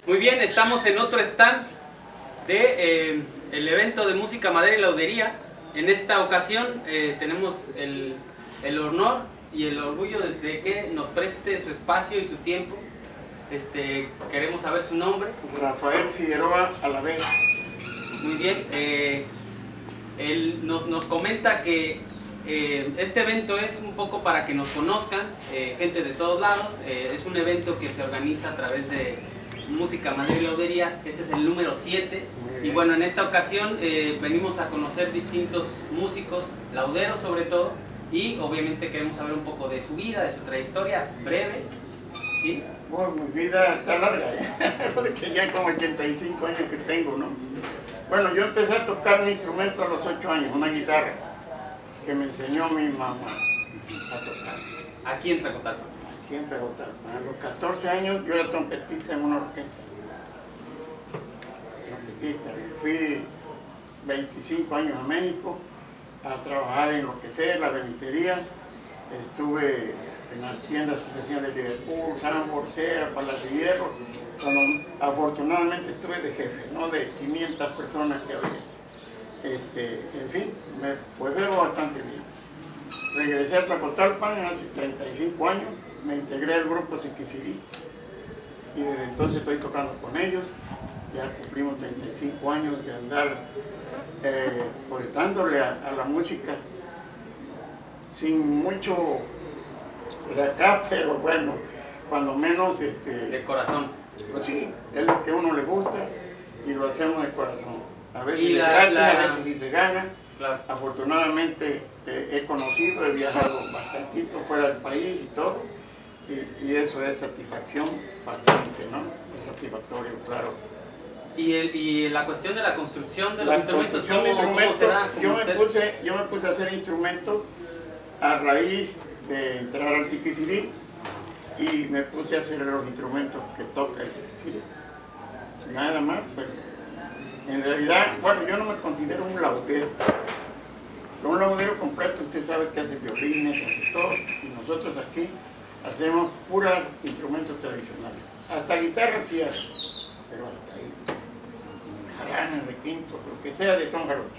Muy bien, estamos en otro stand de el evento de música, madera y laudería. En esta ocasión tenemos el honor y el orgullo de que nos preste su espacio y su tiempo. Queremos saber su nombre. Rafael Figueroa Alavés. Muy bien. Él nos comenta que este evento es un poco para que nos conozcan, gente de todos lados. Es un evento que se organiza a través de música, madera y laudería. Este es el número 7. Y bueno, en esta ocasión venimos a conocer distintos músicos, lauderos sobre todo. Y obviamente queremos saber un poco de su vida, de su trayectoria breve. ¿Sí? Bueno, mi vida está larga, porque ya como 85 años que tengo, ¿no? Bueno, yo empecé a tocar un instrumento a los 8 años, una guitarra, que me enseñó mi mamá a tocar. Aquí en Tlacotalpan. Aquí en Tlacotalpan. A los 14 años yo era trompetista en una orquesta. Trompetista. Fui 25 años a México a trabajar en lo que sea, la benitería. Estuve en las tiendas asociaciones de Liverpool, Sanborns, Sears, Palacio de Hierro, cuando afortunadamente estuve de jefe, ¿no? De 500 personas que había. En fin, me fue bastante bien. Regresé a Tlacotalpan hace 35 años, me integré al grupo Siquicirí y desde entonces estoy tocando con ellos. Ya cumplimos 35 años de andar pues dándole a la música sin mucho de acá, pero bueno, cuando menos de corazón. Pues sí, es lo que a uno le gusta y lo hacemos de corazón. A veces Y es gratis, a veces sí se gana. Claro. Afortunadamente he conocido, he viajado bastantito fuera del país y todo, y eso es satisfacción bastante, ¿no? Es satisfactorio, claro. Y la cuestión de la construcción de los instrumentos, ¿cómo se da? Yo me puse a hacer instrumentos a raíz de entrar al Siquicirí y me puse a hacer los instrumentos que toca el Siquicirí. Nada más, pero en realidad, bueno, yo no me considero un laudero. Pero un laudero completo, usted sabe que hace violines, hace todo, y nosotros aquí hacemos puros instrumentos tradicionales. Hasta guitarra sí hace, pero hasta ahí. Jaranas, requintos, lo que sea de son jarochos.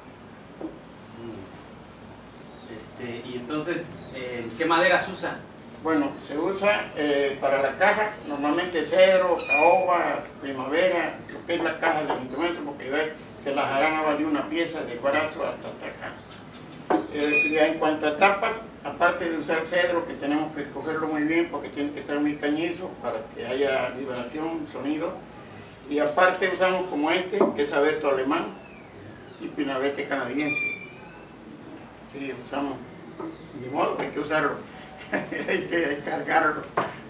Y entonces, ¿qué maderas usa? Bueno, se usa para la caja, normalmente cedro, caoba, primavera, lo que es la caja del instrumento, porque ve que la jarana va de una pieza de brazo hasta acá. En cuanto a tapas, aparte de usar cedro, que tenemos que escogerlo muy bien porque tiene que estar muy cañizo para que haya vibración, sonido, y aparte usamos como que es abeto alemán y pinabete canadiense. Sí, usamos, de modo que hay que usarlo. hay que cargarlo.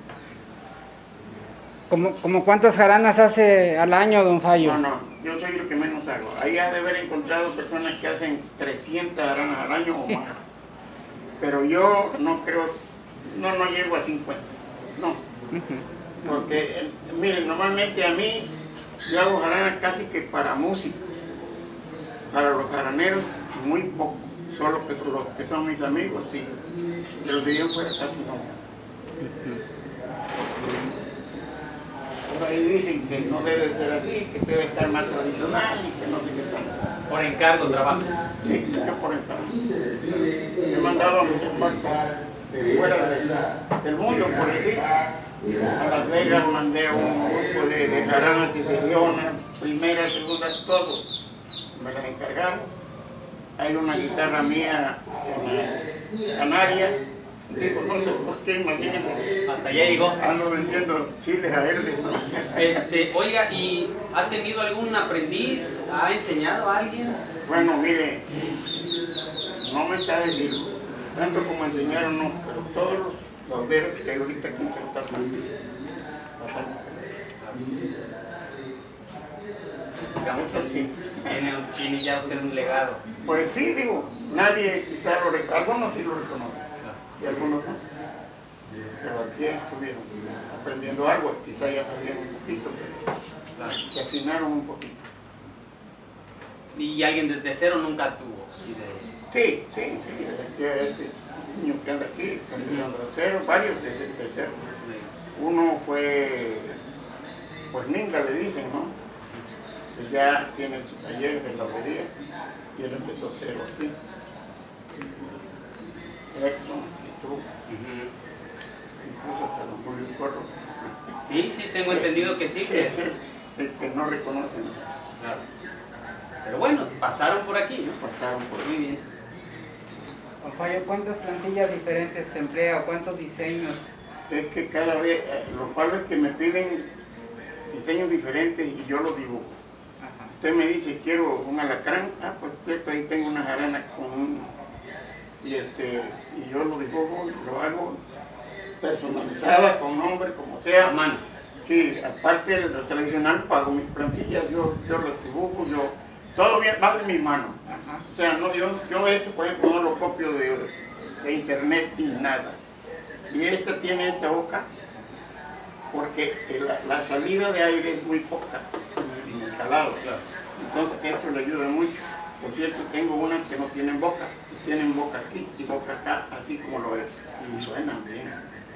¿Cómo cuántas jaranas hace al año, don Fallo? No, yo soy el que menos hago. Ahí has de haber encontrado personas que hacen 300 jaranas al año o más. Pero yo no creo, no llego a 50. No. Porque, miren, normalmente a mí, yo hago jaranas casi que para música. Para los jaraneros, muy poco. Solo que los que son mis amigos, sí. De los de yo fuera casi no. Por ahí dicen que no debe ser así, que debe estar más tradicional y que no sé qué tanto. Por encargo trabajo. Sí, yo por encargo. He mandado a mis hermanos de fuera del mundo, por decir. A Las Vegas mandé un grupo de jaranas y de leonas, primera, segunda, todo. Me las encargaron. Hay una guitarra mía en Canarias, digo, no sé por qué, imagínense. Hasta allá llegó. Ando vendiendo chiles a él, ¿no? Oiga, ¿y ha tenido algún aprendiz? ¿Ha enseñado a alguien? Bueno, mire, no me sabe decir, tanto como enseñaron, no, pero todos los lauderos que hay ahorita aquí en Tlacotalpan, Digamos, eso sí. Tiene ya usted un legado. Pues sí, digo, nadie quizá lo reconoce, algunos sí lo reconocen, y algunos no. Pero aquí estuvieron aprendiendo algo, quizá ya sabían un poquito, pero se afinaron un poquito. ¿Y alguien desde cero nunca tuvo? Sí, este niño que anda aquí, está estudiando de cero, varios de cero. Uno fue pues Minga le dicen, ¿no? Que ya tiene su taller de laudería y él empezó cero aquí. Exxon, estuvo, incluso hasta los Julio Corro. Sí, sí, tengo entendido que sí. Es el que no reconocen. Claro. Pero bueno, pasaron por aquí, ¿no? Pasaron por Muy bien. Don Fallo, ¿cuántas plantillas diferentes se emplea o cuántos diseños? Es que cada vez, lo cual es que me piden diseños diferentes y yo los dibujo. Ajá. Usted me dice, quiero un alacrán, pues cierto, ahí tengo una jarana y yo lo dibujo, lo hago personalizada, con nombre, como sea. A mano. Sí, aparte de la tradicional, pago mis plantillas, yo las dibujo, todo bien, va de mis manos. Ajá. O sea, no, yo esto, por ejemplo, no lo copio de internet ni nada. Y esta tiene esta boca, porque la salida de aire es muy poca, en el calado. Claro. Entonces esto le ayuda mucho. Por cierto, tengo unas que no tienen boca, tienen boca aquí y boca acá, así como lo es. Y suenan bien.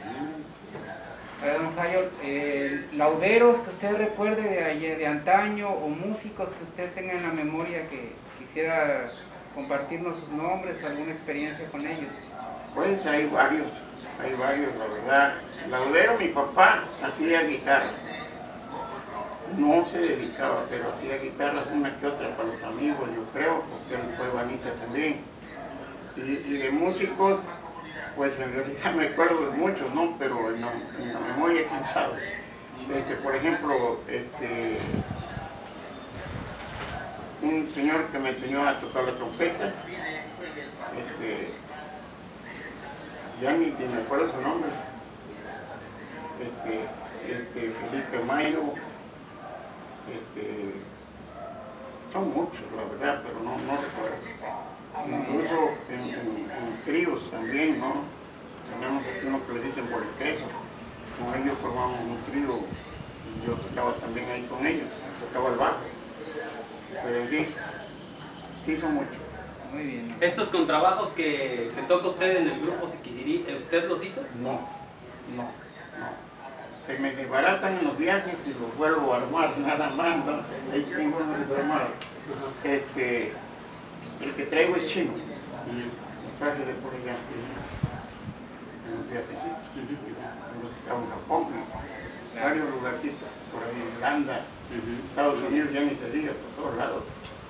Don Fallo, lauderos que usted recuerde de ayer, de antaño, o músicos que usted tenga en la memoria que quisiera compartirnos sus nombres o alguna experiencia con ellos. Pues hay varios, la verdad. Laudero, mi papá hacía guitarra. No se dedicaba, pero hacía guitarras una que otra para los amigos, yo creo, porque él fue banista también. Y de músicos, pues en realidad me acuerdo de muchos, ¿no? Pero en la memoria, quién sabe. Por ejemplo, un señor que me enseñó a tocar la trompeta, ya ni me acuerdo su nombre, Felipe Mayo, son muchos, la verdad, pero no recuerdo. Incluso en tríos también, ¿no? Tenemos aquí uno que le dicen por el queso, con ellos formamos un trío y yo tocaba también ahí con ellos, tocaba el bajo, pero en fin, sí son muchos. Muy bien. ¿Estos contrabajos que toca usted en el grupo Siquisirí, usted los hizo? No. Se me desbaratan en los viajes y los vuelvo a armar, nada más, ¿no? Ahí tengo uno desarmado. El que traigo es chino. Lo traje de por allá. En los viajecitos. Estaba en Japón, ¿no? Varios lugarcitos, por ahí, Irlanda, Estados Unidos, ya ni se diga, por todos lados.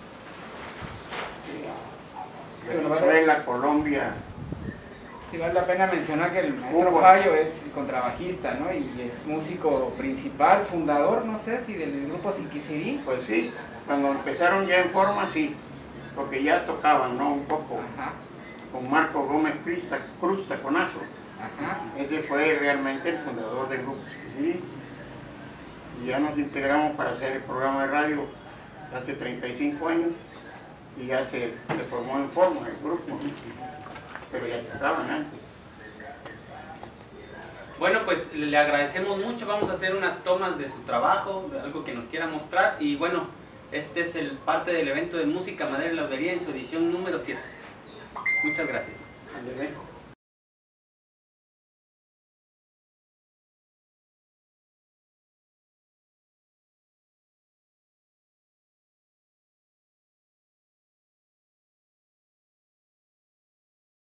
Venezuela, Colombia. Sí, vale la pena mencionar que el maestro Cuba. Fallo es contrabajista, ¿no? Y es músico principal, fundador, no sé si del grupo Siquisirí. Pues sí, cuando empezaron ya en forma, sí, porque ya tocaban, ¿no? Un poco. Ajá. Con Marco Gómez Cruz Taconazo. Ajá. Ese fue realmente el fundador del grupo Siquisirí. Y ya nos integramos para hacer el programa de radio hace 35 años y ya se formó en forma el grupo, pero ya tocaban antes. Bueno, pues le agradecemos mucho, vamos a hacer unas tomas de su trabajo, de algo que nos quiera mostrar y bueno, este es el parte del evento de música, madera y laudería en su edición número 7. Muchas gracias. Ándele.